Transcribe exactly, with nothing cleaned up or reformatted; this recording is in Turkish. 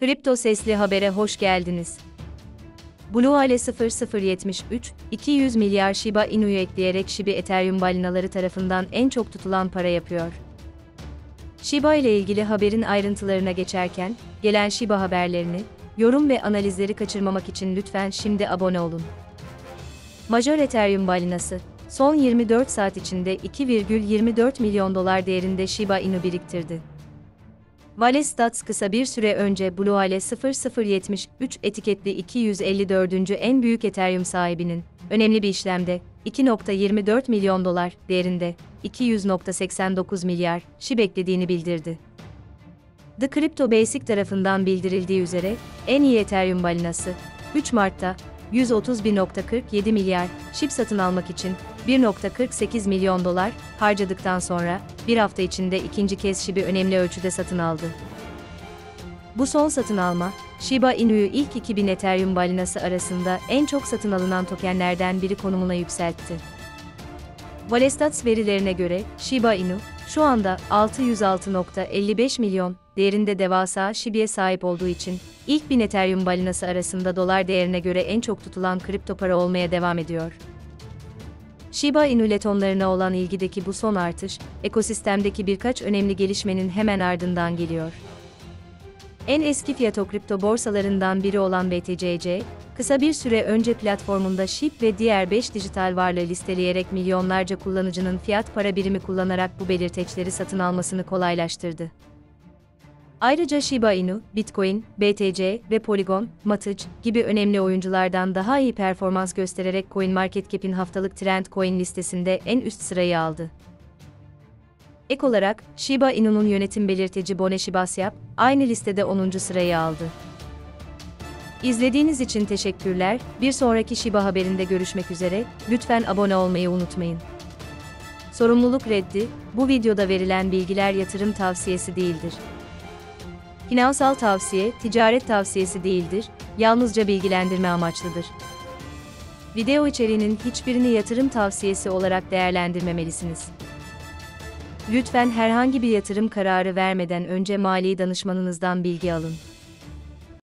Kripto Sesli Haber'e hoş geldiniz. Bluewale sıfır sıfır yetmiş üç, iki yüz milyar Shiba Inu'yu ekleyerek Shiba Ethereum balinaları tarafından en çok tutulan para yapıyor. Shiba ile ilgili haberin ayrıntılarına geçerken, gelen Shiba haberlerini, yorum ve analizleri kaçırmamak için lütfen şimdi abone olun. Major Ethereum balinası, son yirmi dört saat içinde iki virgül yirmi dört milyon dolar değerinde Shiba Inu biriktirdi. Vale Stats kısa bir süre önce Bluewale sıfır sıfır yetmiş üç etiketli iki yüz elli dördüncü en büyük Ethereum sahibinin, önemli bir işlemde, iki virgül yirmi dört milyon dolar değerinde, iki yüz virgül seksen dokuz milyar SHIB beklediğini bildirdi. The Crypto Basic tarafından bildirildiği üzere, en iyi Ethereum balinası, üç Mart'ta, yüz otuz bir virgül kırk yedi milyar SHIB satın almak için bir virgül kırk sekiz milyon dolar harcadıktan sonra bir hafta içinde ikinci kez SHIB'i önemli ölçüde satın aldı. Bu son satın alma, Shiba Inu'yu ilk iki bin Ethereum balinası arasında en çok satın alınan tokenlerden biri konumuna yükseltti. Valestats verilerine göre Shiba Inu şu anda altı yüz altı virgül elli beş milyon değerinde devasa SHIB'ye sahip olduğu için ilk bin Ethereum balinası arasında dolar değerine göre en çok tutulan kripto para olmaya devam ediyor. Shiba Inu letonlarına olan ilgideki bu son artış, ekosistemdeki birkaç önemli gelişmenin hemen ardından geliyor. En eski fiyato kripto borsalarından biri olan B T C C, kısa bir süre önce platformunda SHIB ve diğer beş dijital varlığı listeleyerek milyonlarca kullanıcının fiyat para birimi kullanarak bu belirteçleri satın almasını kolaylaştırdı. Ayrıca Shiba Inu, Bitcoin, B T C ve Polygon, Matic gibi önemli oyunculardan daha iyi performans göstererek CoinMarketCap'in haftalık Trend Coin listesinde en üst sırayı aldı. Ek olarak, Shiba Inu'nun yönetim belirteci Bone Shibasyap, aynı listede onuncu sırayı aldı. İzlediğiniz için teşekkürler, bir sonraki Shiba haberinde görüşmek üzere, lütfen abone olmayı unutmayın. Sorumluluk reddi, bu videoda verilen bilgiler yatırım tavsiyesi değildir. Finansal tavsiye, ticaret tavsiyesi değildir, yalnızca bilgilendirme amaçlıdır. Video içeriğinin hiçbirini yatırım tavsiyesi olarak değerlendirmemelisiniz. Lütfen herhangi bir yatırım kararı vermeden önce mali danışmanınızdan bilgi alın.